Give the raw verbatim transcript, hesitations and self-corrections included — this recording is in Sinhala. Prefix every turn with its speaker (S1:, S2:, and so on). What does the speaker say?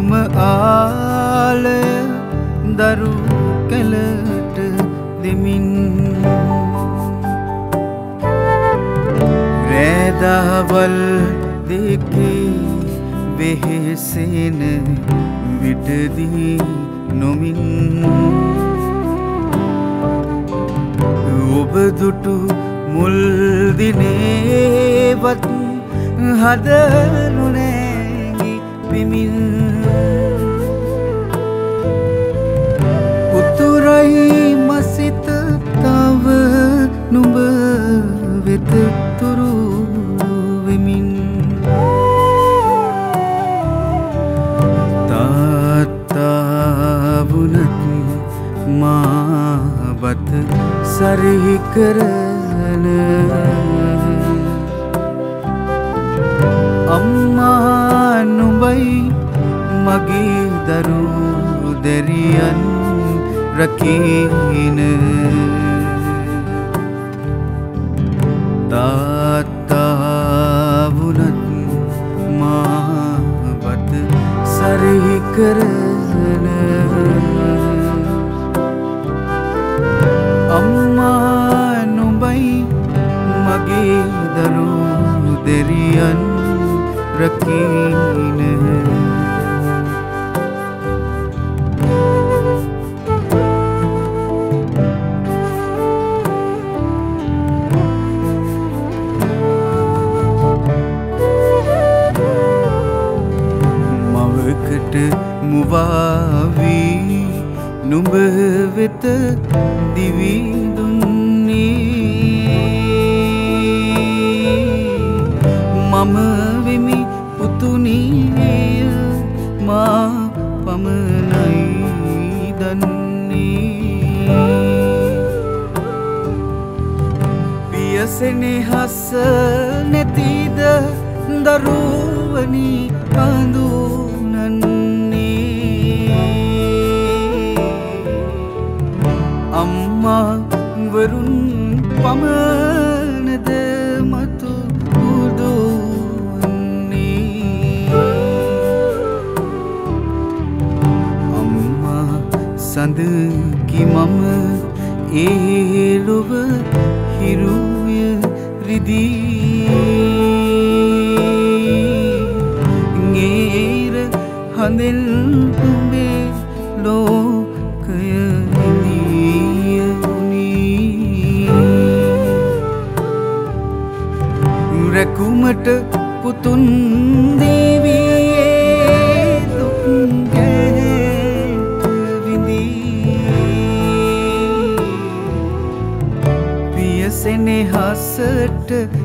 S1: උරුම ආලය දරු කැලට දෙමින් රෑදවල් දෙකේ වෙහෙසෙන විටදී නොමින් ඔබ දුටු මුල් දිනේවත් හද නොනැගි පිමින් උතුරයි මසිත තව නුඹ වෙත තුරු වෙමින් තාත්තා වුණත් මා බත සරිහි කරන අම්මා නුඹයි මගේ දරු දැරියන් රකින තාත්තා වුණත් මා බත සරිහි කරන අම්මා නුඹයි මගේ දරු දැරියන් රකින මවකට මුවා වී නුඹ වෙත දිවි දුන්නේ මම වෙමි පුතුණිය මා පමණයි දන්නේ පියසෙනෙහස නැතිද දරුවනි අඳුනන්නේ අම්මා වරුන් පමණද මතු උදුන්නේ අම්මා සඳකි මම ඒ ලොව හිරුය රිදී ඟේර හඳෙන් උඹේ ලෝකය රැකුමට පුතුන් දේවියේ දුක් ගැට විඳී පියසෙනෙහසට